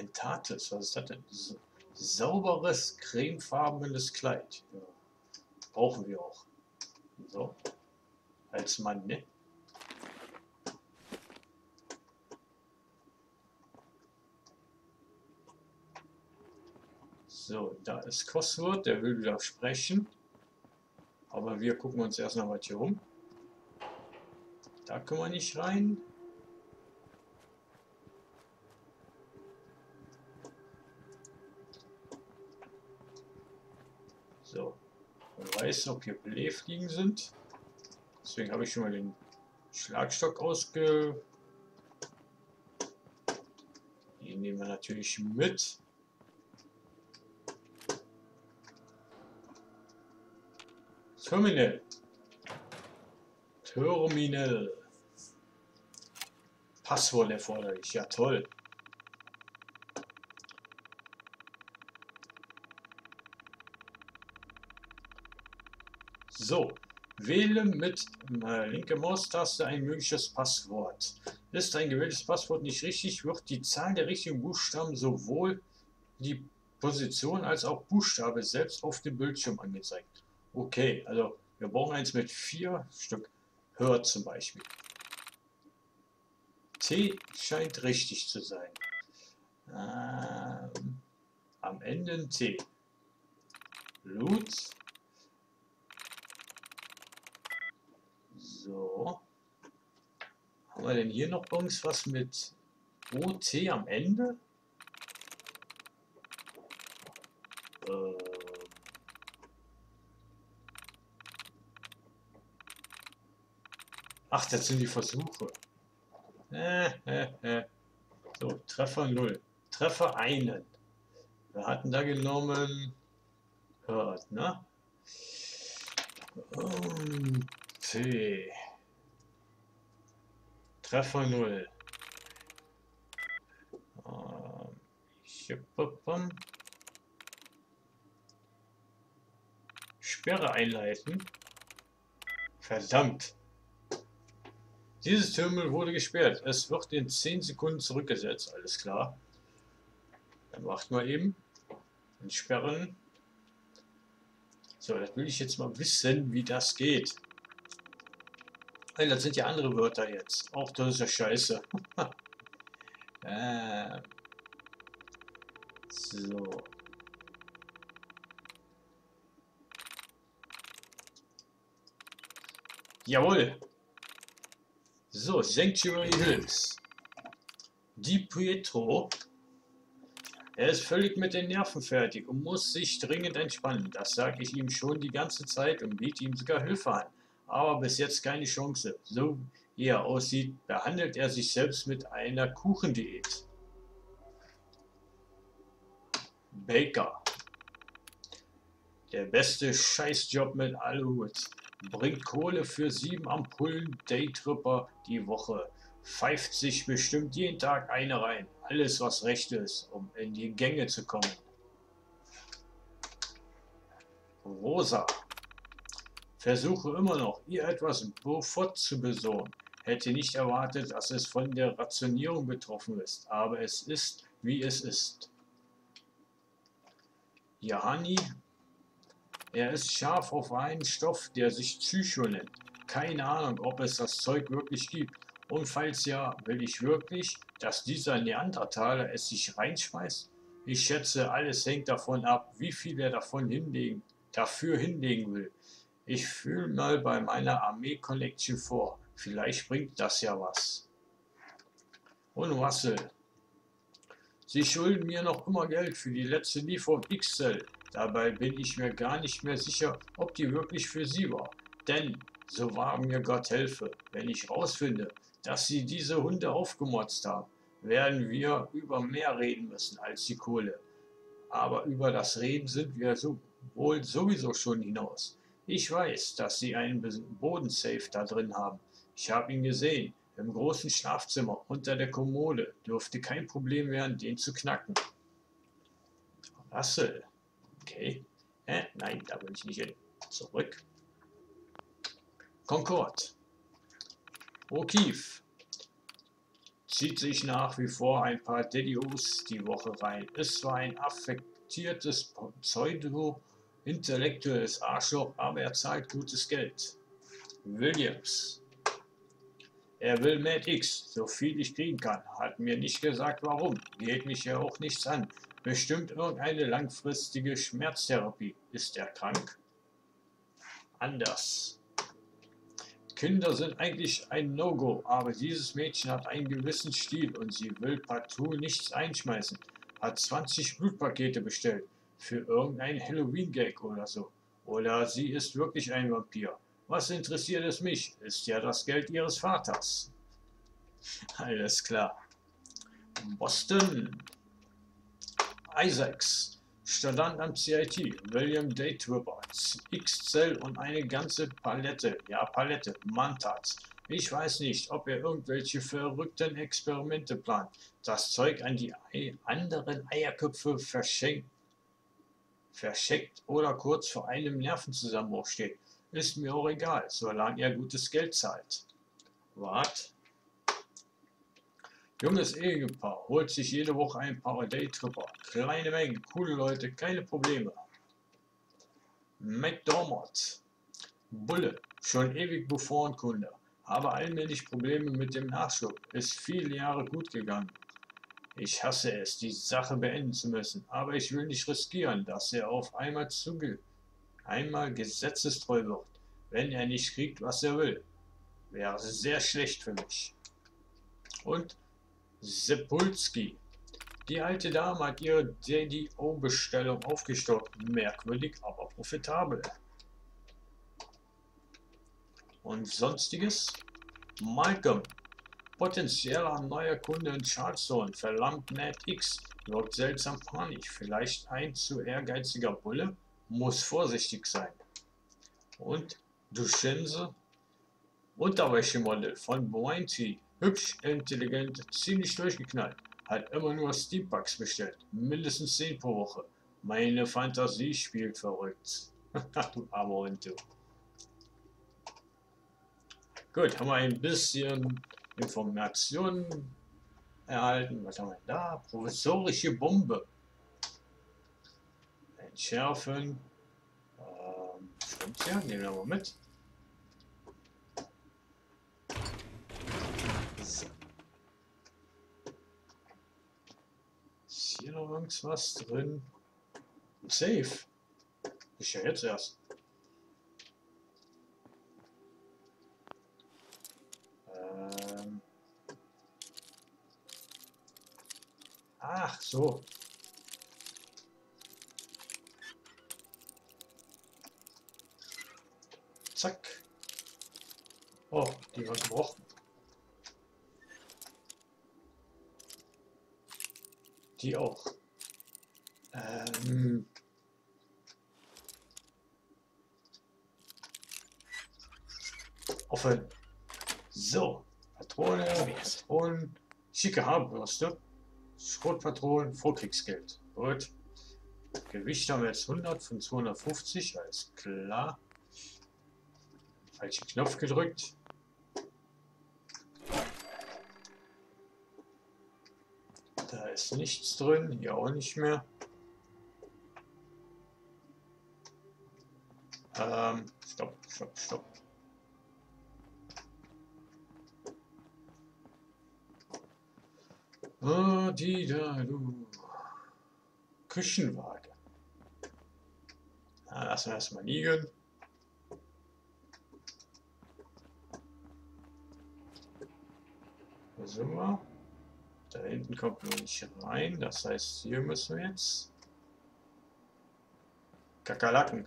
Dentates, was ist das denn? Sauberes, cremefarbenes Kleid. Ja, brauchen wir auch. So, als Mann, ne? So, da ist Cosworth, der will wieder sprechen. Aber wir gucken uns erst noch mal hier um. Da können wir nicht rein. So, man weiß, ob hier Blähfliegen sind. Deswegen habe ich schon mal den Schlagstock ausge... Den nehmen wir natürlich mit. Terminal. Terminal. Passwort erforderlich. Ja, toll. So. Wähle mit linke Maustaste ein mögliches Passwort. Ist ein gewähltes Passwort nicht richtig, wird die Zahl der richtigen Buchstaben sowohl die Position als auch Buchstabe selbst auf dem Bildschirm angezeigt. Okay, also wir brauchen eins mit 4 Stück. Hört zum Beispiel. T scheint richtig zu sein. Am Ende ein T. Blut. So. Haben wir denn hier noch irgendwas mit OT am Ende? Ach, das sind die Versuche. So, Treffer 0. Treffer 1. Wir hatten da genommen... Hört, ne? T. Treffer 0. Sperre einleiten. Verdammt. Dieses Terminal wurde gesperrt. Es wird in 10 Sekunden zurückgesetzt. Alles klar. Dann macht man eben. Entsperren. So, das will ich jetzt mal wissen, wie das geht. Hey, das sind ja andere Wörter jetzt. Auch das ist ja scheiße. So. Jawohl. So, Sanctuary Hills. Di Pietro. Er ist völlig mit den Nerven fertig und muss sich dringend entspannen. Das sage ich ihm schon die ganze Zeit und biete ihm sogar Hilfe an. Aber bis jetzt keine Chance. So wie er aussieht, behandelt er sich selbst mit einer Kuchendiät. Baker. Der beste Scheißjob mit Aluhut. Bringt Kohle für 7 Ampullen Daytripper die Woche. Pfeift sich bestimmt jeden Tag eine rein. Alles, was recht ist, um in die Gänge zu kommen. Rosa. Versuche immer noch, ihr etwas Beaufort zu besorgen. Hätte nicht erwartet, dass es von der Rationierung betroffen ist, aber es ist, wie es ist. Jahani. Er ist scharf auf einen Stoff, der sich Psycho nennt. Keine Ahnung, ob es das Zeug wirklich gibt. Und falls ja, will ich wirklich, dass dieser Neandertaler es sich reinschmeißt? Ich schätze, alles hängt davon ab, wie viel er dafür hinlegen will. Ich fühle mal bei meiner Armee-Collection vor. Vielleicht bringt das ja was. Und Russell. Sie schulden mir noch immer Geld für die letzte Lieferung XL. Dabei bin ich mir gar nicht mehr sicher, ob die wirklich für Sie war. Denn, so wahr mir Gott helfe, wenn ich rausfinde, dass Sie diese Hunde aufgemotzt haben, werden wir über mehr reden müssen als die Kohle. Aber über das Reden sind wir wohl sowieso schon hinaus. Ich weiß, dass Sie einen Bodensafe da drin haben. Ich habe ihn gesehen. Im großen Schlafzimmer unter der Kommode. Dürfte kein Problem werden, den zu knacken. Russell. Okay. Nein, da will ich nicht hin. Zurück. Concord. O'Keefe. zieht sich nach wie vor ein paar Daddy-Os die Woche rein. Ist zwar ein affektiertes Pseudo-intellektuelles Arschloch, aber er zahlt gutes Geld. Williams. Er will Mad X, so viel ich kriegen kann. Hat mir nicht gesagt, warum. Geht mich ja auch nichts an. Bestimmt irgendeine langfristige Schmerztherapie. Ist er krank? Anders. Kinder sind eigentlich ein No-Go, aber dieses Mädchen hat einen gewissen Stil und sie will partout nichts einschmeißen. Hat 20 Blutpakete bestellt. Für irgendeinen Halloween-Gag oder so. Oder sie ist wirklich ein Vampir. Was interessiert es mich? Ist ja das Geld ihres Vaters. Alles klar. Boston. Isaacs. Student am CIT. William Daytripper. X-Cell und eine ganze Palette. Ja, Palette. Mantats. Ich weiß nicht, ob er irgendwelche verrückten Experimente plant. Das Zeug an die anderen Eierköpfe verschenkt oder kurz vor einem Nervenzusammenbruch steht. Ist mir auch egal, solange er gutes Geld zahlt. Wart. Junges Ehepaar holt sich jede Woche ein paar Daytripper. Kleine Mengen, coole Leute, keine Probleme. McDermott. Bulle, schon ewig Buffon-Kunde, aber allmählich Probleme mit dem Nachschub. Ist viele Jahre gut gegangen. Ich hasse es, die Sache beenden zu müssen, aber ich will nicht riskieren, dass er auf einmal gesetzestreu wird, wenn er nicht kriegt, was er will. Wäre sehr schlecht für mich. Und Sepulski. Die alte Dame hat ihre DDO-Bestellung aufgestockt. Merkwürdig, aber profitabel. Und sonstiges? Malcolm. Potenzieller neuer Kunde in Charleston. Verlangt Mad X. Wirkt seltsam panisch. Vielleicht ein zu ehrgeiziger Bulle? Muss vorsichtig sein. Und Duchenne. Unterwäschemodel von Bounty. Hübsch, intelligent, ziemlich durchgeknallt. Hat immer nur Steambugs bestellt. Mindestens 10 pro Woche. Meine Fantasie spielt verrückt. Du armer Hund, du. Gut, haben wir ein bisschen Informationen erhalten. Was haben wir da? Provisorische Bombe. Entschärfen. Stimmt ja, nehmen wir mal mit. Ist hier noch irgendwas drin? Ein Safe. Ist ja jetzt erst. Ach so. Zack. Oh, die war gebrochen. Die auch. Offen. So. Patrone und schicke Haarbürste. Schrotpatronen, Vorkriegsgeld. Gut. Gewicht haben wir jetzt 100 von 250. Alles klar. Falschen Knopf gedrückt. Da ist nichts drin, hier auch nicht mehr. Stopp. Oh, die da, du. Küchenwaage. Lassen wir erstmal liegen. Wo sind wir? Da hinten kommt man nicht rein, das heißt, hier müssen wir jetzt Kakerlaken.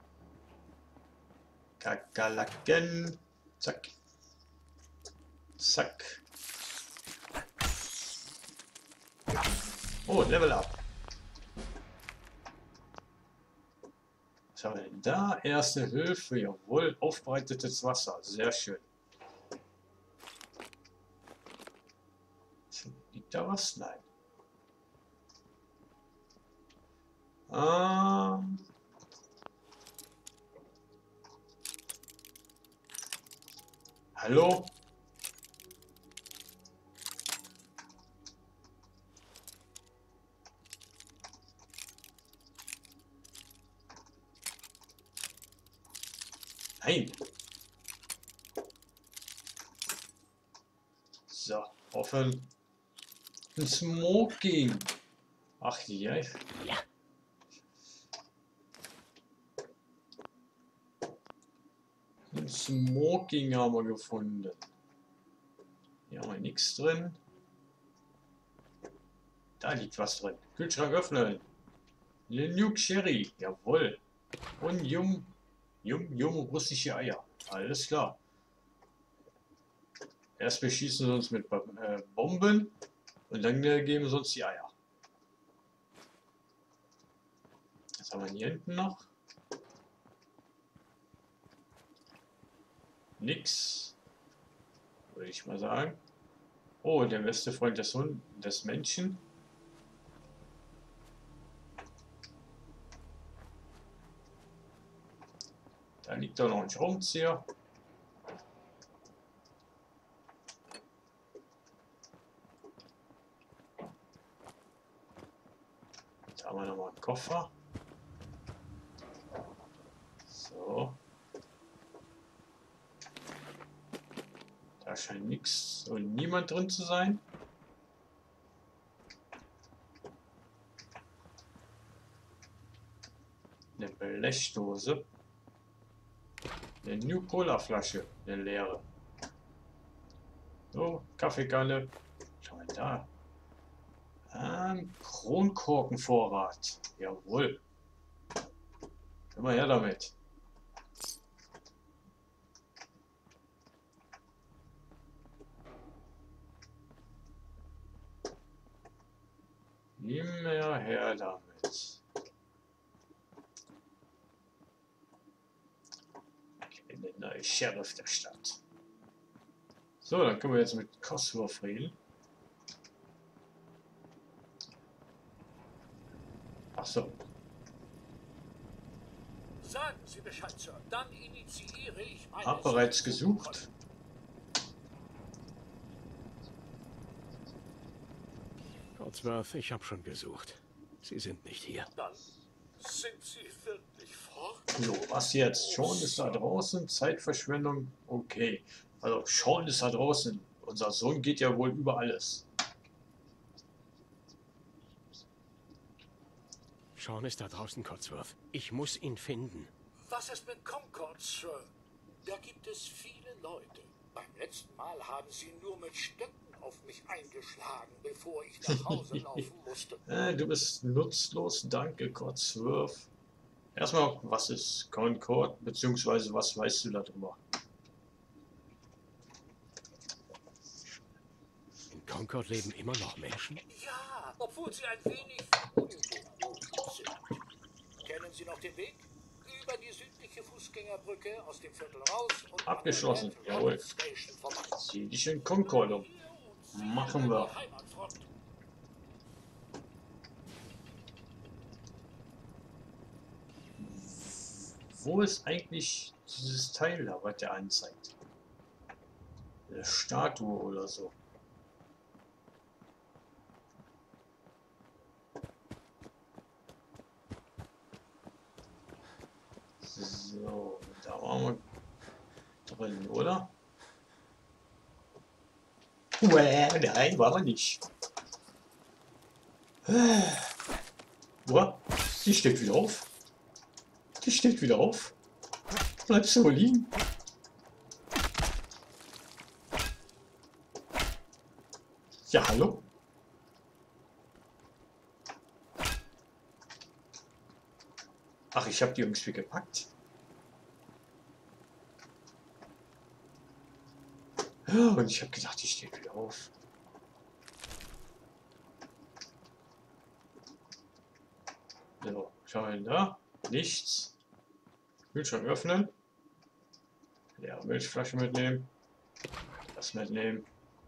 Zack. Zack. Oh, Level Up. Was haben wir denn da? Erste Hilfe, jawohl, aufbereitetes Wasser, sehr schön. Liegt da was? Nein. Hallo? Nein. So, offen. Ein Smoking. Ach ja. Ja. Ein Smoking haben wir gefunden. Hier haben wir nichts drin. Da liegt was drin. Kühlschrank öffnen. Lenuke Sherry. Jawohl. Und Yum russische Eier. Alles klar. Erst beschießen sie uns mit Bomben und dann geben sie uns die Eier. Was haben wir hier hinten noch? Nix. Würde ich mal sagen. Oh, der beste Freund des Menschen. Da liegt doch noch ein Schraubenzieher. Da haben wir nochmal einen Koffer. So. Da scheint nichts und niemand drin zu sein. Eine Blechdose. Eine New Cola Flasche. Eine leere. So, Kaffeekanne. Schau mal da. Kronkorkenvorrat. Jawohl. Immer her damit. Immer her damit. Ich bin der neue Sheriff der Stadt. So, dann können wir jetzt mit Cosworth reden. Ach so. Sagen Sie Bescheid, Sir. Dann initiiere ich meine... Hab bereits gesucht. Codsworth, ich habe schon gesucht. Sie sind nicht hier. Dann sind Sie wirklich fort? So, was jetzt? Sean ist da draußen, Zeitverschwendung, okay. Also Sean ist da draußen. Unser Sohn geht ja wohl über alles. Sean ist da draußen, Codsworth. Ich muss ihn finden. Was ist mit Concord, Sir? Da gibt es viele Leute. Beim letzten Mal haben Sie nur mit Stöcken auf mich eingeschlagen, bevor ich nach Hause laufen musste. Du bist nutzlos, danke Codsworth. Erstmal, was ist Concord, beziehungsweise was weißt du darüber? In Concord leben immer noch Menschen? Ja, obwohl sie ein wenig unbewohnt sind. Kennen Sie noch den Weg? Über die südliche Fußgängerbrücke aus dem Viertel raus und Abgeschlossen, an der jawohl. Red Station vorbei. Sieh dich in Concord um. Machen wir. Die Heimatfront. Wo ist eigentlich dieses Teil da, was der anzeigt? Eine Statue oder so. So, da waren wir drin, oder? Nein, waren wir nicht. Boah, die steht wieder auf. Die steht wieder auf. Bleibst du wohl liegen? Ja, hallo? Ach, ich habe die irgendwie gepackt. Ja, und ich habe gedacht, die steht wieder auf. So, schau mal da. Nichts. Kühlschrank öffnen. Ja, Milchflasche mitnehmen. Das mitnehmen.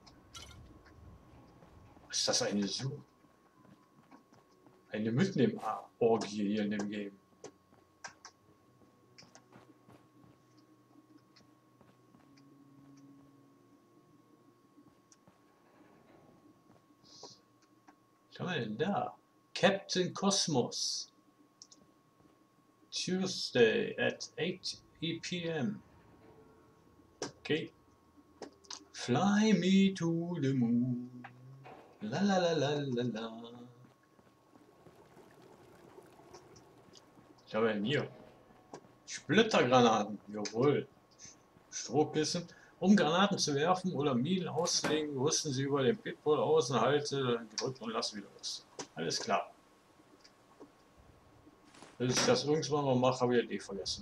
Was ist das eine so? Eine Mitnehmen-Orgie hier in dem Game. Was haben wir denn da? Captain Cosmos. Tuesday at 8 p.m. Okay. Fly me to the moon. La la la la la la. Ich habe ja hier Splittergranaten. Jawohl. Strohkissen. Um Granaten zu werfen oder Minen auszulegen, rüsten Sie über den Pitbull außen, halte, gedrückt und lass wieder los. Alles klar. Bis ich das irgendwann mal mache, habe ich das vergessen.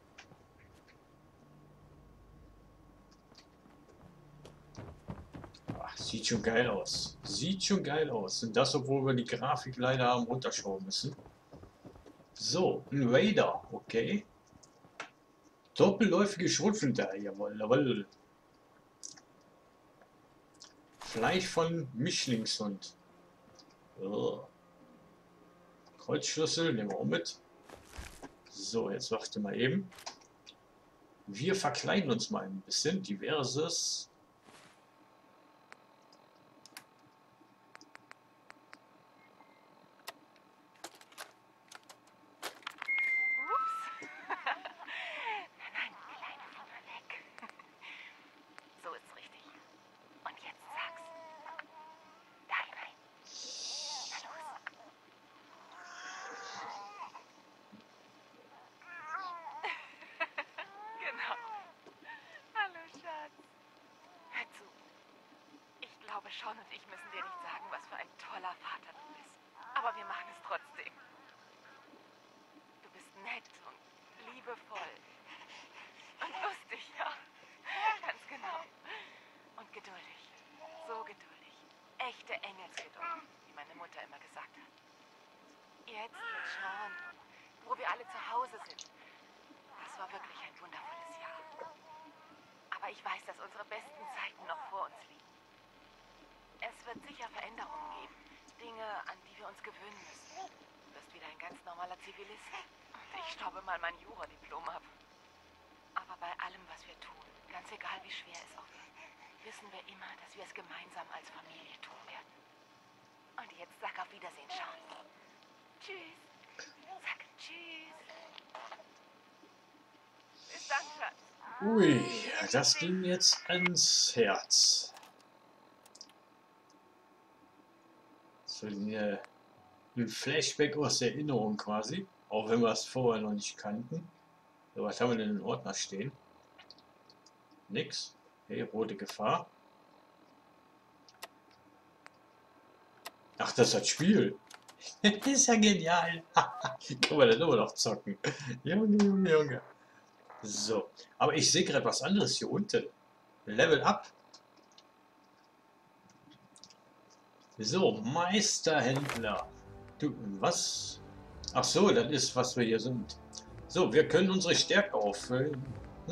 Ach, sieht schon geil aus. Sieht schon geil aus. Und das, obwohl wir die Grafik leider haben runterschrauben müssen. So, ein Raider, okay. Doppelläufige Schrotflinte, jawohl, jawohl. Fleisch von Mischlingshund. Oh. Kreuzschlüssel, nehmen wir auch mit. So, jetzt warte mal eben. Wir verkleiden uns mal ein bisschen. Diverses. Ich glaube, Sean und ich müssen dir nicht sagen, was für ein toller Vater du bist. Aber wir machen es trotzdem. Du bist nett und liebevoll. Und lustig, ja. Ganz genau. Und geduldig. So geduldig. Echte Engelsgeduld, wie meine Mutter immer gesagt hat. Jetzt mit Sean, wo wir alle zu Hause sind. Das war wirklich ein wundervolles Jahr. Aber ich weiß, dass unsere besten Zeiten noch vor uns liegen. Es wird sicher Veränderungen geben. Dinge, an die wir uns gewöhnen müssen. Du wirst wieder ein ganz normaler Zivilist. Und ich staube mal mein Jura-Diplom ab. Aber bei allem, was wir tun, ganz egal wie schwer es auch wird, wissen wir immer, dass wir es gemeinsam als Familie tun werden. Und jetzt sag auf Wiedersehen, Sean. Tschüss. Sag tschüss. Bis dann, Schatz. Ui, das ging jetzt ans Herz. So ein Flashback aus der Erinnerung quasi, auch wenn wir es vorher noch nicht kannten. So, was haben wir denn in Ordner stehen? Nix. Hey, rote Gefahr. Ach, das ist das Spiel. Das ist ja genial. Kann man das immer noch zocken. Junge, Junge, Junge. So, aber ich sehe gerade was anderes hier unten. Level Up. So, Meisterhändler. Du, was? Ach so, das ist, was wir hier sind. So, wir können unsere Stärke auffüllen.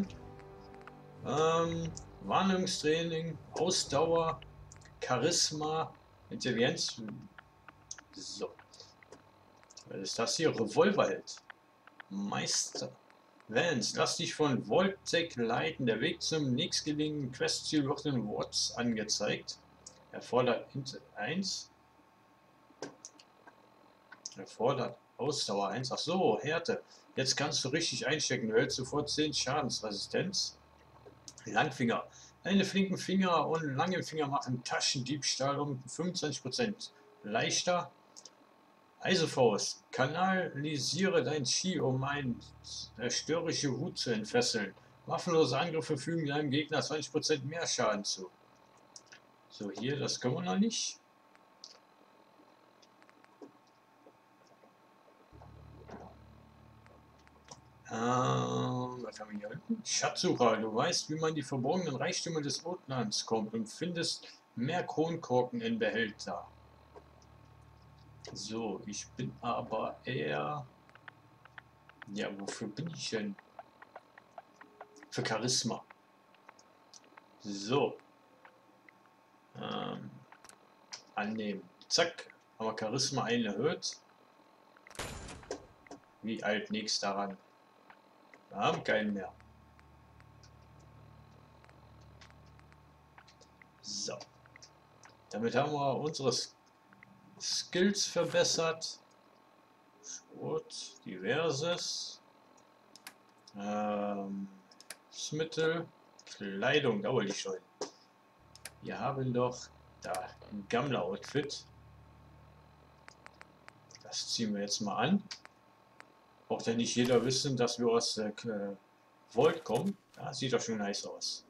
Wahrnehmungstraining, Ausdauer, Charisma, Intelligenz. So. Was ist das hier? Revolverheld. Meister. Vance, lass dich von Voltec leiten. Der Weg zum nächstgelegenen Questziel wird in Worts angezeigt. Erfordert 1. Erfordert Ausdauer 1. Ach so, Härte. Jetzt kannst du richtig einstecken. Du hältst sofort 10 Schadensresistenz. Langfinger. Deine flinken Finger und lange Finger machen Taschendiebstahl um 25% leichter. Eisefaust. Kanalisiere dein Chi, um eine zerstörerische Wut zu entfesseln. Waffenlose Angriffe fügen deinem Gegner 20% mehr Schaden zu. So, hier, das können wir noch nicht. Was haben wir hier unten? Schatzsucher, du weißt, wie man die verborgenen Reichtümer des Outlands kommt und findest mehr Kronkorken in Behälter. So, ich bin aber eher... Ja, wofür bin ich denn? Für Charisma. So. Annehmen. Zack. Haben wir Charisma 1 erhöht. Wie alt nichts daran. Wir haben keinen mehr. So. Damit haben wir unsere Skills verbessert. Schrot, diverses. Mittel. Kleidung, da wollte ich schon. Wir haben doch da ein Gammler-Outfit. Das ziehen wir jetzt mal an. Braucht ja nicht jeder wissen, dass wir aus Vault kommen. Ja, sieht doch schon nice aus.